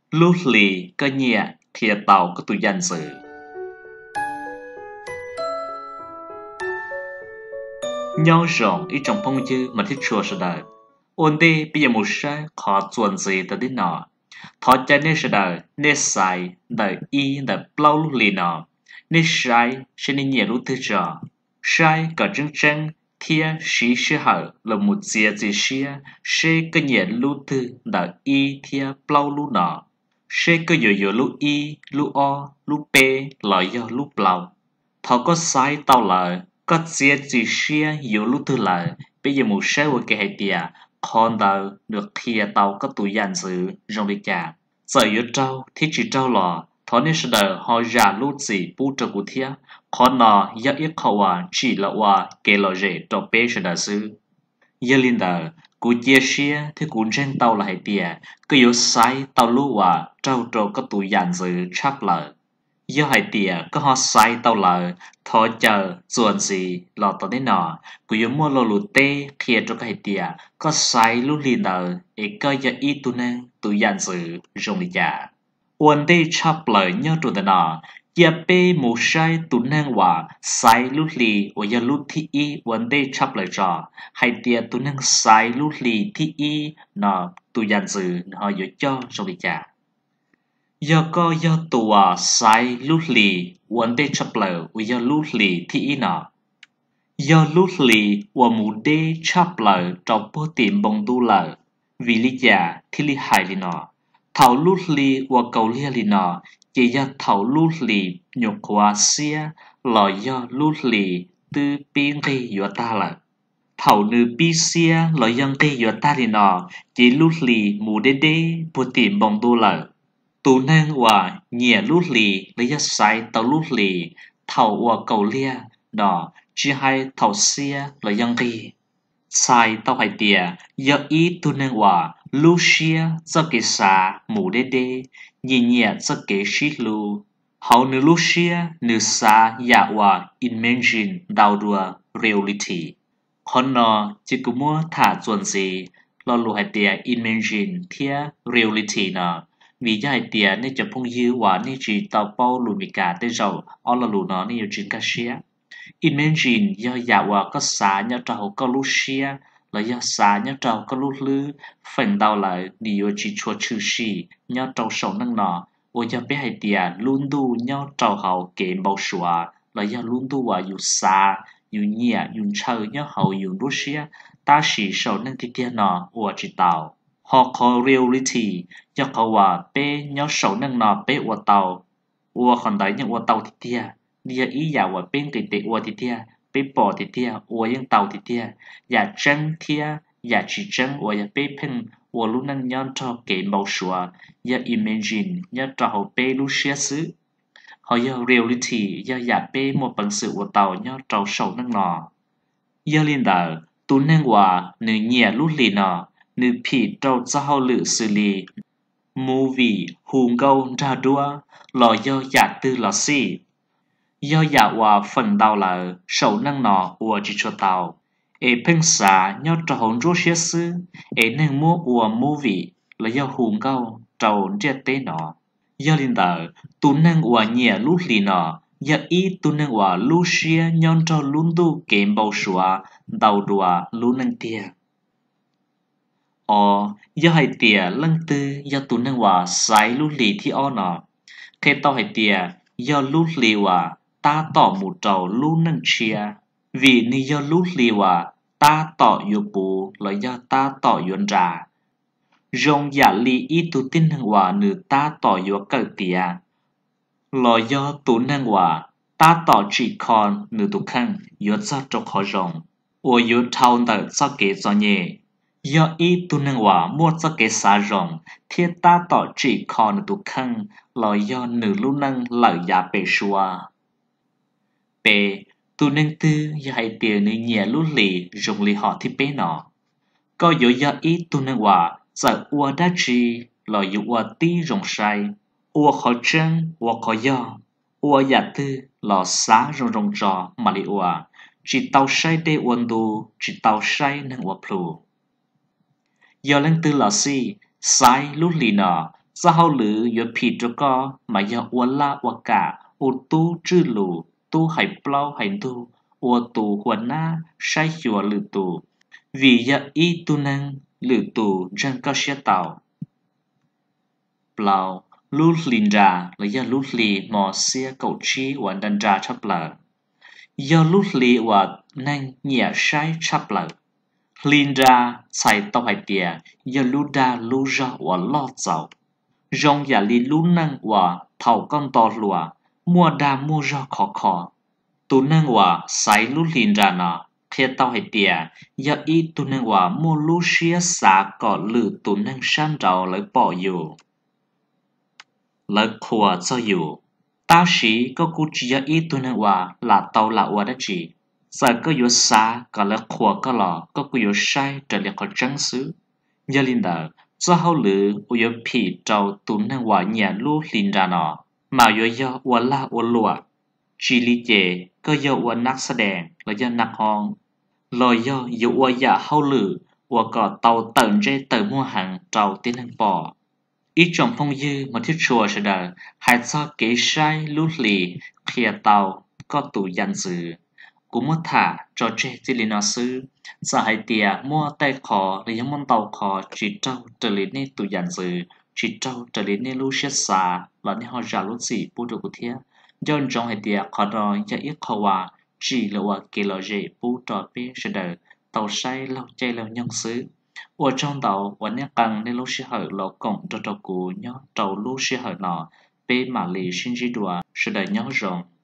lúc lì cơ nhẹ thì tàu có tụi dàn sự nhau rộng ít trong phong dư mà thích chùa sự đời ôn đi bây giờ một sai khó chuẩn gì tới đến nọ thọ chạy nên sự đời nên sai đời y đời bao lúc lì nọ nên sai sẽ nên nhẹ lúc thứ trò sai cả chân chân thia sĩ sư hở là một chia gì xia sẽ cơ nhẹ lúc thứ đời y thia bao lúc nọ sẽ cơ yo lúc y lúc o lúc p lợi do lúc bao thọ có sai tao lợi có chia gì xia yo lúc thứ lợi bây giờ một sai của cái hệ tiệt con đầu được kia tàu có tụi dàn sự trong đi chả giờ yếu trâu thì chỉ trâu lò thọ nên sự đời họ giả lút gì bu trâu của thia con nọ do ít khẩu chỉ là kể lò rể trong bê sự đời sư giờ linh đời cú chia xia thì cú trên tàu là hệ tiệt cứ yếu sai tàu lú trâu trâu có tụi dàn sự chắp lời do hai tiệt có họ sai tao lời thọ chờ chuẩn gì lọt tới đến nọ cứ giống mua lô lụt tê kia cho cái tiệt có sai lúc liền đời ấy có giờ ít tu nên tu dàn sự dùng đi trả uốn tê chắp lời nhớ trụ tới nọ giờ bê một sai tu nên sai lúc lì và giờ lúc thi y uốn tê chắp lời trò hai tiệt tu nên sai lúc lì thi y nọ tu dàn sự họ giờ cho dùng đi trả do có do tùa sai lúc lì vấn đề chấp lờ do lúc lì thì nọ do lúc lì và mù đê chấp lờ trong bố tìm bông tu lờ vì lý giả thì lý hại lì nọ thảo lúc lì và cầu lia lì nọ chỉ do thảo lúc lì nhục quá xia là do lúc lì từ biên gây do ta lờ thảo nữ bi xia là do gây do ta lì nọ chỉ lúc lì mù đê đê bố tìm bông tu lờ tu năng nhẹ lút lì lấy ra sai tàu lút lì thầu cầu lia đỏ chỉ hai thầu xia là yang đi sai tàu hai tia giờ ý tu năng lu xia cho cái xa mù đê đê nhẹ cho cái xí lu hậu nữ lu xia nữ xa ya imagine đào đùa reality con nó chỉ có mua thả chuẩn gì lo lu hai tia imagine thia reality nọ vì giải tiền nên chụp phong dư nên chỉ tàu bao lùi bị cả tới rồi ở là lùi nó nên chuyện cá xía imagine do giả có xả nhớ trâu có lú xía là do xả nhớ trâu có lú lư phần đầu lại điều chỉ chua chữ xì nhớ trâu sầu năng nọ ôi do bé hai tiền luôn đu nhớ trâu hậu kể bao sủa là do luôn đu dù xả dù nhẹ dù chơi nhớ hậu dù lú xía ta chỉ sầu năng thì tiền nọ chỉ tàu họ có reality doเขาbé nhớ sầu năng nọ bé tàu còn đấy những tàu thì tia dia ý giả bên cái tệ thì tia bé bỏ thì tia những tàu thì tia giả chân tia giả chỉ chân bé phèn lúc năng nhớ cho cái màu sủa giả imagine nhớ cho họ bé lúc xia xứ họ do reality do giả bé một bản sự tàu nhớ trâu sầu năng nọ do liên đời tu năng nữ nhẹ lúc lì nọ nữ phì trâu cho họ lựa xử lý movie hùng câu ra đua lò do giả tư lò xì do giả phần đầu là sầu năng nọ chỉ cho tàu phèn xả nhớ cho hồn rốt xía sư năng mua movie là do hùng câu trâu chết tế nọ do liên đời tu năng nhẹ lúc lì nọ do ý tu năng lúc xia nhon trâu luôn tu kém bầu sủa đầu đùa luôn năng tia do hai tia lăng tư do tu năng sai lúc lì thì nọ khi tao hai tia do lúc lì ta tỏ một trâu luôn năng chia vì ni do lúc lì ta tỏ yêu bù là do ta tỏ yuan ra rong giả lì ý tu tin năng nữ ta tỏ yêu cờ tia là do tu năng ta tỏ chỉ còn nữ tu khăn yêu ra trong khó rong yêu thao nợ cho kế cho nhẹ do ý tu năng mua cho kế xa rong thì ta tỏ chỉ còn nữ tu khăn là do nữ lưu năng lợi giả bề xua bề tu năng tư do hai tiền nữ nhẹ lưu lì rong lì họ thì bế nọ có do ý tu năng giờ đã chỉ là yêu tí rong sai khó chân khó do giả tư là xá rong trò mà li chỉ tàu sai để đu chỉ tàu sai năng plu do lăng tư là si sai lúc lì nọ Sa hao lử yo pi cho co mà yo wala waka o tu chư lù tu hay plau hay tu o tu huan na sai chùa lử tu vì ya y tu năng lử tu răng cao xe tàu plau lu lin ra là ya lu li mò xe cầu chi wan dan ra chắp lờ ya lu li wa năng nhẹ sai chắp lờ lin ra sai tàu hay tia ya lu da lu ra wa lo dầu rong ya li lu năng wa thầu con to lùa mua đa mua ra khó khó tu năng wa sai lu lin ra nọ khi tao hay tia ya y tu năng wa mua lu xia xả cọ lử tu năng san trào lấy bỏอยู่lấy khua choอยู่tao sĩ có cú chỉ ya y tu năng wa là tao là wa đó chỉ giờ có yếu xả có lấy khua có lọ có cú yếu sai trở lại có trắng xứ ya linh đạo cho hậu lử yếu phi trâu tu năng wa nhà lu lin ra nọ mà yếu ya wa la wa lùa chỉ lý chế có yếu waนักแสดงlà doนักฮ้องลอยย่ออยู่ว่าอย่าเข้าหรือว่าก็เตาเติมใจเติมมัวหังเจ้าตีนังปออีจอมพงยืมาที่ชัวเสดหายซอเกยใช้ลุลีเคลียเตาก็ตู่ยันซื้อกูมัวถ่าจอเจจิลินาซื้อสหายเตียมัวใต้คอหรือยังมันเตาคอจีเจ้าเจลินี่ตู่ยันซื้อจีเจ้าเจลินี่ลูเชสซาหล่อนนี่ฮอจารุสีปูดูกุเทียย้อนจงให้เตียขอรอยจะอีกขวาchỉ làว่ากิโลเจปูต่อไปเสด็จเต่าใช้เราใจเรายังซื้อว่าtrongเต่าวันนี้กังในลูกเสือเรากงจะตะกูเนาะเต่าลูกเสือหนอเป็นมาลีชินจีดัวเสด็จย้อนจง